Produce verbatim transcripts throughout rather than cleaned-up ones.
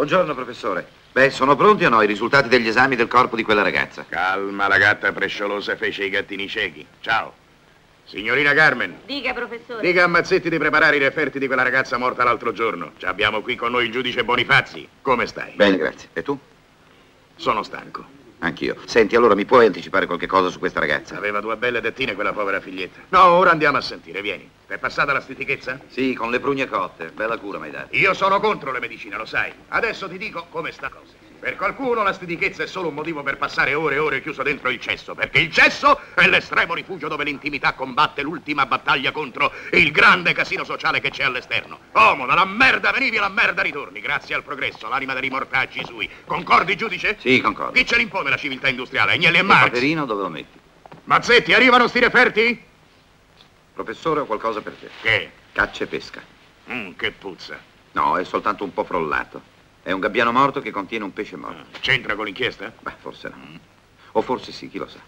Buongiorno, professore. Beh, sono pronti o no i risultati degli esami del corpo di quella ragazza? Calma, la gatta presciolosa fece i gattini ciechi. Ciao. Signorina Carmen. Dica, professore. Dica a Mazzetti di preparare i referti di quella ragazza morta l'altro giorno. Ci abbiamo qui con noi il giudice Bonifazzi. Come stai? Bene, grazie. E tu? Sono stanco. Anch'io. Senti, allora mi puoi anticipare qualche cosa su questa ragazza? Aveva due belle tettine quella povera figlietta. No, ora andiamo a sentire, vieni. T'è passata la stitichezza? Sì, con le prugne cotte. Bella cura mi hai dato. Io sono contro le medicine, lo sai. Adesso ti dico come sta cosa. Per qualcuno la stitichezza è solo un motivo per passare ore e ore chiuso dentro il cesso, perché il cesso è l'estremo rifugio dove l'intimità combatte l'ultima battaglia contro il grande casino sociale che c'è all'esterno. Uomo, dalla merda venivi alla merda ritorni, grazie al progresso, l'anima dei mortacci sui. Concordi, giudice? Sì, concordo. Chi ce l'impone la civiltà industriale? Agnelli e Il Marx? paperino dove lo metti? Mazzetti, arrivano sti referti? Professore, ho qualcosa per te. Che? Caccia e pesca. Mm, che puzza. No, è soltanto un po' frollato. È un gabbiano morto che contiene un pesce morto. C'entra con l'inchiesta? Beh, forse no. O forse sì, chi lo sa.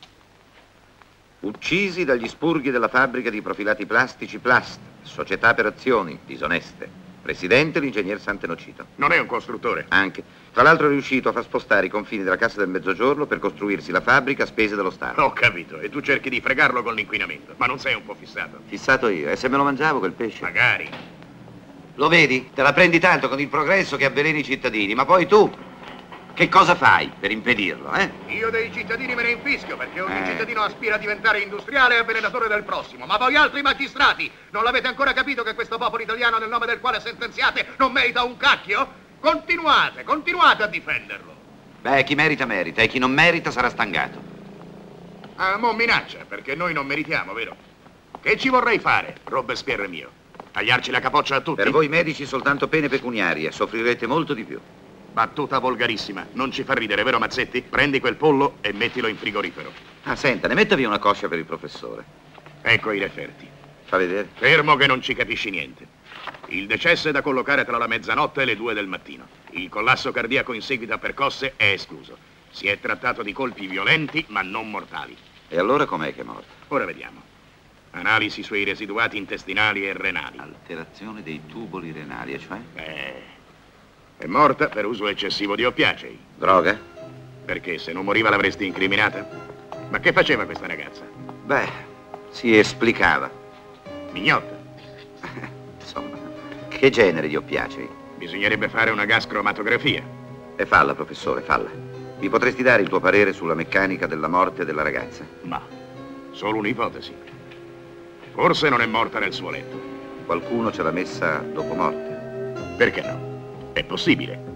Uccisi dagli spurghi della fabbrica di profilati plastici Plast, società per azioni disoneste. Presidente l'ingegner Santenocito. Non è un costruttore? Anche. Tra l'altro è riuscito a far spostare i confini della Cassa del Mezzogiorno per costruirsi la fabbrica a spese dello Stato. Ho capito. E tu cerchi di fregarlo con l'inquinamento. Ma non sei un po' fissato? Fissato io. E se me lo mangiavo quel pesce? Magari. Lo vedi? Te la prendi tanto con il progresso che avveleni i cittadini, ma poi tu che cosa fai per impedirlo, eh? Io dei cittadini me ne infischio, perché ogni Eh. cittadino aspira a diventare industriale e avvelenatore del prossimo. Ma voi altri magistrati, non l'avete ancora capito che questo popolo italiano nel nome del quale sentenziate non merita un cacchio? Continuate, continuate a difenderlo. Beh, chi merita merita e chi non merita sarà stangato. Ah, mo minaccia, perché noi non meritiamo, vero? Che ci vorrei fare, Robespierre mio? Tagliarci la capoccia a tutti? Per voi medici soltanto pene pecuniarie, soffrirete molto di più. Battuta volgarissima, non ci fa ridere, vero Mazzetti? Prendi quel pollo e mettilo in frigorifero. Ah, senta, ne metta via una coscia per il professore. Ecco i referti. Fa vedere? Fermo che non ci capisci niente. Il decesso è da collocare tra la mezzanotte e le due del mattino. Il collasso cardiaco in seguito a percosse è escluso. Si è trattato di colpi violenti, ma non mortali. E allora com'è che è morto? Ora vediamo. Analisi sui residuati intestinali e renali. Alterazione dei tuboli renali, e cioè? Eh, è morta per uso eccessivo di oppiacei. Droga? Perché se non moriva l'avresti incriminata? Ma che faceva questa ragazza? Beh, si esplicava. Mignotta. Insomma, che genere di oppiacei? Bisognerebbe fare una gascromatografia. E falla, professore, falla. Mi potresti dare il tuo parere sulla meccanica della morte della ragazza? Ma, solo un'ipotesi. Forse non è morta nel suo letto. Qualcuno ce l'ha messa dopo morte. Perché no? È possibile.